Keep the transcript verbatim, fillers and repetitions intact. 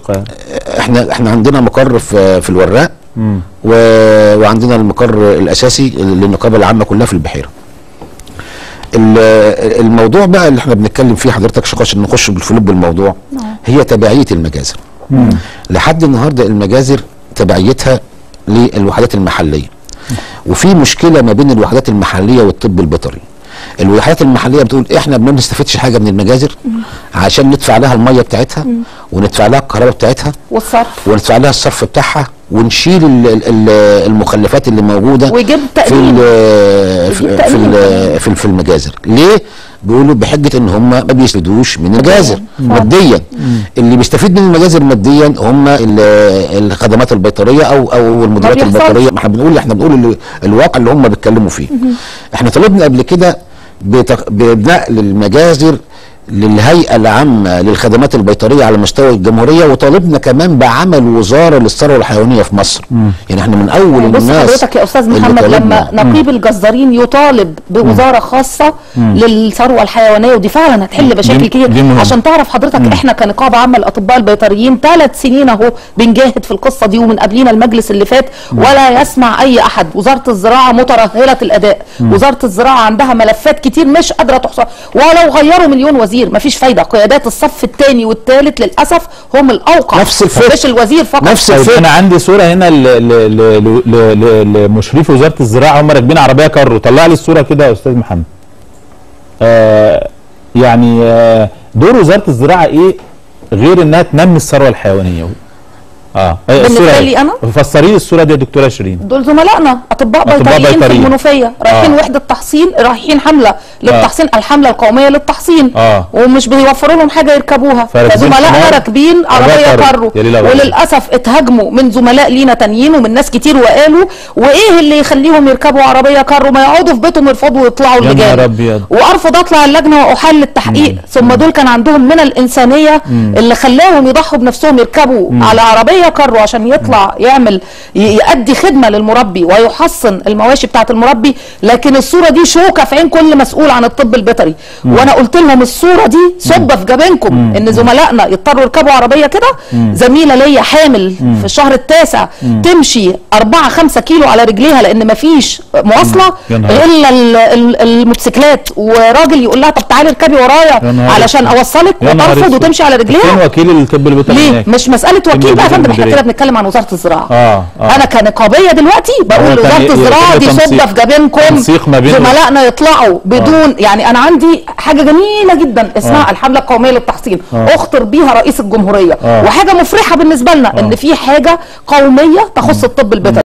احنا احنا عندنا مقر في في الوراق، و... وعندنا المقر الاساسي للنقابه العامه كلها في البحيره. الموضوع بقى اللي احنا بنتكلم فيه حضرتك شقاش نخش بالفلوب بالموضوع هي تبعيه المجازر. مم. لحد النهارده المجازر تبعيتها للوحدات المحليه، وفي مشكله ما بين الوحدات المحليه والطب البيطري. الوحدات المحليه بتقول احنا ما بنستفدش حاجه من المجازر عشان ندفع لها الميه بتاعتها وندفع لها الكهرباء بتاعتها والصرف وندفع لها الصرف بتاعها ونشيل المخلفات اللي موجوده ويجيب في في في في المجازر. ليه؟ بيقولوا بحجه ان هم ما بيستفيدوش من المجازر ماديا. اللي بيستفيد من المجازر ماديا هم الخدمات البيطريه او او المديريات البيطريه. ما احنا بنقول احنا بنقول الواقع اللي هم بيتكلموا فيه. احنا طلبنا قبل كده بنقل المجازر للهيئة العامة للخدمات البيطرية على مستوى الجمهورية، وطالبنا كمان بعمل وزارة للثروة الحيوانية في مصر. مم. يعني احنا من أول بص الناس. بص حضرتك يا أستاذ محمد، لما نقيب الجزارين يطالب بوزارة خاصة مم. للثروة الحيوانية، ودي فعلا هتحل مشاكل كتير. عشان تعرف حضرتك مم. احنا كنقابة عامة للأطباء البيطريين ثلاث سنين أهو بنجاهد في القصة دي، ومن قبلينا المجلس اللي فات مم. ولا يسمع أي أحد. وزارة الزراعة مترهلة الأداء، مم. وزارة الزراعة عندها ملفات كتير مش قادرة تحصى، ولو غيروا مليون وزير مفيش فايده. قيادات الصف الثاني والثالث للاسف هم الاوقع، نفس الفكر، مش الوزير فقط. نفس الفكر. انا عندي صوره هنا لمشرف وزاره الزراعه هم راكبين عربيه كارو. طلع لي الصوره كده يا استاذ محمد. آه يعني آه دور وزاره الزراعه ايه غير انها تنمي الثروه الحيوانيه؟ اه بالنسبه لي انا فسري لي الصوره دي يا دكتوره شيرين. دول زملائنا اطباء بيطريين في المنوفيه رايحين آه. وحده تحصين، رايحين حمله للتحصين آه. الحمله القوميه للتحصين آه. ومش بيوفروا لهم حاجه يركبوها، فزملائنا راكبين عربيه كارو، وللاسف اتهاجموا من زملاء لينا تانيين ومن ناس كتير، وقالوا وايه اللي يخليهم يركبوا عربيه كارو؟ ما يقعدوا في بيتهم يرفضوا ويطلعوا اللجان. وارفض اطلع اللجنه واحل التحقيق. مم. ثم دول كان عندهم من الانسانيه مم. اللي خلاهم يضحوا بنفسهم يركبوا مم. على عربيه كارو عشان يطلع يعمل يؤدي خدمه للمربي ويحصن المواشي بتاعه المربي. لكن الصوره دي شوكه في عين كل مسؤول عن الطب البيطري. مم. وانا قلت لهم الصوره دي صبه في جبينكم مم. ان زملائنا يضطروا يركبوا عربيه كده. زميله ليا حامل مم. في الشهر التاسع مم. تمشي أربعة خمسة كيلو على رجليها لان مفيش مواصله الا الموتوسيكلات، وراجل يقول لها طب تعالي اركبي ورايا علشان اوصلك، وترفض وتمشي على رجليها. فين وكيل الطب البيطري؟ ليه؟ مش مساله وكيل بقى يا فندم، احنا كده بنتكلم عن وزاره الزراعه. آه آه. انا كنقابيه دلوقتي بقول لوزاره الزراعه دي صبه في جبينكم، زملائنا يطلعوا بدون آه. يعني انا عندي حاجه جميله جدا اسمها آه. الحمله القوميه للتحصين، آه. اخطر بيها رئيس الجمهوريه، آه. وحاجه مفرحه بالنسبه لنا آه. ان في حاجه قوميه تخص الطب البيطري.